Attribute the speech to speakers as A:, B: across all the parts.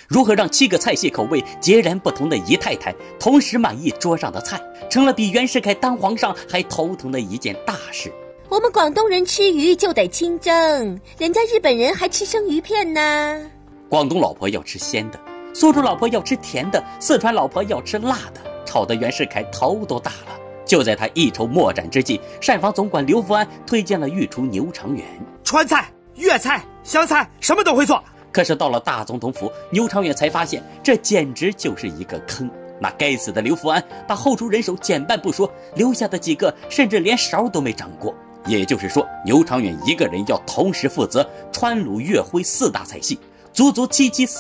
A: 如何让7个菜系口味截然不同的姨太太同时满意桌上的菜，成了比袁世凯当皇上还头疼的一件大事。
B: 我们广东人吃鱼就得清蒸，人家日本人还吃生鱼片呢。
A: 广东老婆要吃鲜的，苏州老婆要吃甜的，四川老婆要吃辣的，吵得袁世凯头都大了。就在他一筹莫展之际，膳房总管刘福安推荐了御厨牛长远。
C: 川菜、粤菜、湘菜什么都会做。
A: 可是到了大总统府，牛长远才发现这简直就是一个坑。那该死的刘福安把后厨人手减半不说，留下的几个甚至连勺都没掌过。也就是说，牛长远一个人要同时负责川鲁粤徽4大菜系，足足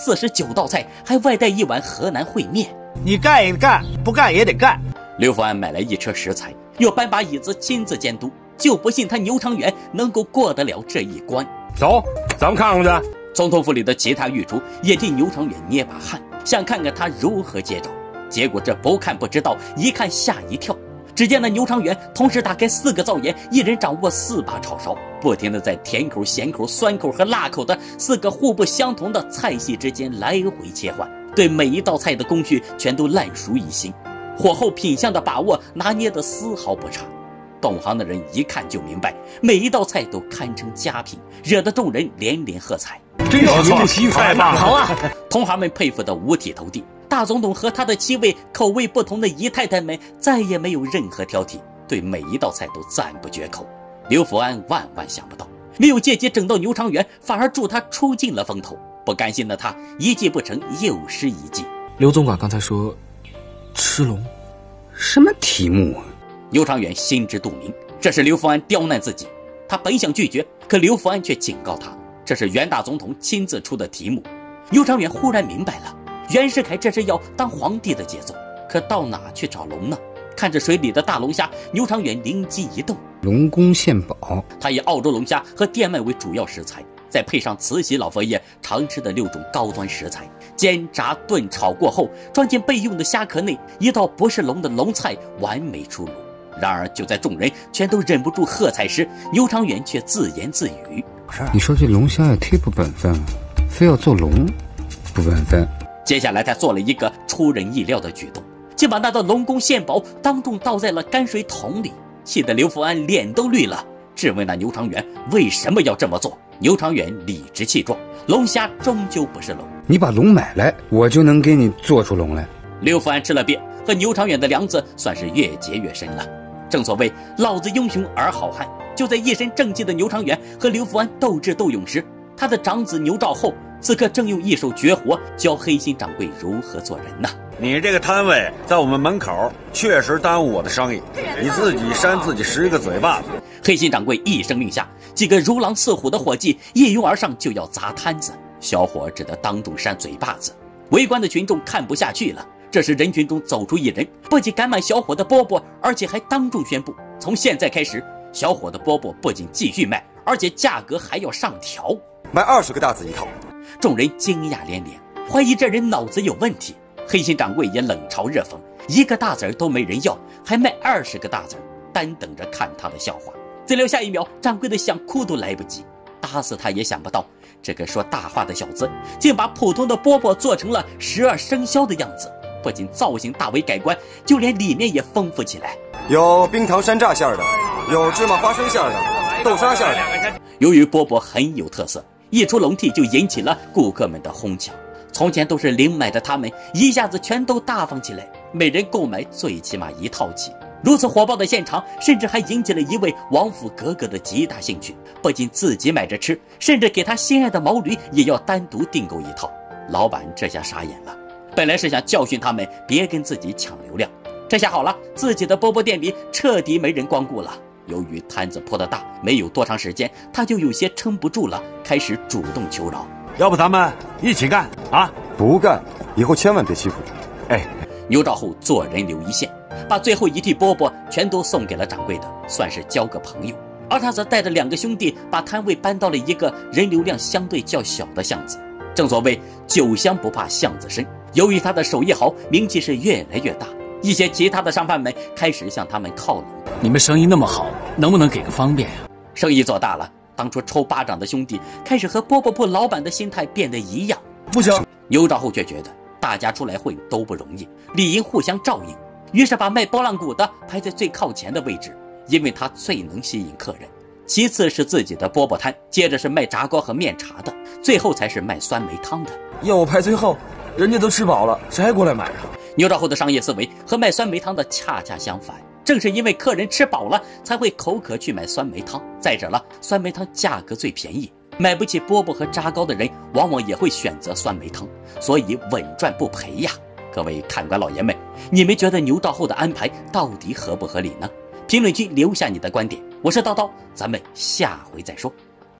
A: 49道菜，还外带1碗河南烩面。
C: 你干也干，不干也得干。
A: 刘福安买来一车食材，又搬把椅子亲自监督，就不信他牛长远能够过得了这一关。
D: 走，咱们看看去。
A: 总统府里的其他御厨也替牛长远捏把汗，想看看他如何接招。结果这不看不知道，一看吓一跳。只见那牛长远同时打开4个灶眼，一人掌握4把炒勺，不停地在甜口、咸口、酸口和辣口的4个互不相同的菜系之间来回切换，对每一道菜的工序全都烂熟于心，火候品相的把握拿捏得丝毫不差。懂行的人一看就明白，每一道菜都堪称佳品，惹得众人连连喝彩。
D: 真有创新，太棒了！
C: 好啊！
A: 同行们佩服得五体投地。大总统和他的7位口味不同的姨太太们再也没有任何挑剔，对每一道菜都赞不绝口。刘福安万万想不到，没有借机整到牛长远，反而助他出尽了风头。不甘心的他一计不成又施一计。
E: 刘总管刚才说吃龙，
F: 什么题目啊？
A: 牛长远心知肚明，这是刘福安刁难自己。他本想拒绝，可刘福安却警告他，这是袁大总统亲自出的题目。牛长远忽然明白了，袁世凯这是要当皇帝的节奏，可到哪去找龙呢？看着水里的大龙虾，牛长远灵机一动，
F: 龙宫献宝。
A: 他以澳洲龙虾和电鳗为主要食材，再配上慈禧老佛爷常吃的6种高端食材，煎、炸、炖、炒过后，装进备用的虾壳内，一道不是龙的龙菜完美出炉。然而就在众人全都忍不住喝彩时，牛长远却自言自语：
F: 你说这龙虾也忒不本分了，非要做龙，不本分。
A: 接下来他做了一个出人意料的举动，竟把那道龙宫献宝当众倒在了泔水桶里，气得刘福安脸都绿了，质问那牛长远为什么要这么做。牛长远理直气壮，龙虾终究不是龙，
F: 你把龙买来，我就能给你做出龙来。
A: 刘福安吃了瘪，和牛长远的梁子算是越结越深了。正所谓老子英雄儿好汉，就在一身正气的牛长远和刘福安斗智斗勇时，他的长子牛兆后此刻正用一手绝活教黑心掌柜如何做人呢。
G: 你这个摊位在我们门口确实耽误我的生意，你自己扇自己10个嘴巴子。
A: 黑心掌柜一声令下，几个如狼似虎的伙计一拥而上就要砸摊子，小伙只得当众扇嘴巴子。围观的群众看不下去了，这时人群中走出一人，不仅赶满小伙的饽饽，而且还当众宣布，从现在开始，小伙的饽饽不仅继续卖，而且价格还要上调，
H: 卖20个大子一套。
A: 众人惊讶连连，怀疑这人脑子有问题。黑心掌柜也冷嘲热讽，1个大子都没人要，还卖20个大子，单等着看他的笑话。怎料下一秒，掌柜的想哭都来不及，打死他也想不到，这个说大话的小子竟把普通的饽饽做成了12生肖的样子，不仅造型大为改观，就连里面也丰富起来，
H: 有冰糖山楂馅的，有芝麻花生馅的，豆沙馅的。
A: 由于饽饽很有特色，一出笼屉就引起了顾客们的哄抢。从前都是零买的他们，一下子全都大方起来，每人购买最起码1套起。如此火爆的现场，甚至还引起了一位王府格格的极大兴趣，不仅自己买着吃，甚至给他心爱的毛驴也要单独订购1套。老板这下傻眼了，本来是想教训他们别跟自己抢流量，这下好了，自己的饽饽店里彻底没人光顾了。由于摊子铺得大，没有多长时间，他就有些撑不住了，开始主动求饶。
G: 要不咱们一起干啊？
H: 不干，以后千万别欺负我。
G: 哎，
A: 牛兆后做人留一线，把最后1屉饽饽全都送给了掌柜的，算是交个朋友。而他则带着2个兄弟，把摊位搬到了一个人流量相对较小的巷子。正所谓酒香不怕巷子深，由于他的手艺好，名气是越来越大，一些其他的商贩们开始向他们靠拢。
E: 你们生意那么好，能不能给个方便呀？
A: 生意做大了，当初抽巴掌的兄弟开始和饽饽铺老板的心态变得一样。
I: 不行。
A: 牛兆后却觉得大家出来混都不容易，理应互相照应，于是把卖拨浪鼓的排在最靠前的位置，因为他最能吸引客人。其次是自己的饽饽摊，接着是卖炸糕和面茶的，最后才是卖酸梅汤的。
I: 要我排最后，人家都吃饱了，谁还过来买啊？
A: 牛兆后的商业思维和卖酸梅汤的恰恰相反，正是因为客人吃饱了，才会口渴去买酸梅汤。再者了，酸梅汤价格最便宜，买不起饽饽和炸糕的人，往往也会选择酸梅汤，所以稳赚不赔呀。各位看官老爷们，你们觉得牛兆后的安排到底合不合理呢？评论区留下你的观点。我是叨叨，咱们下回再说。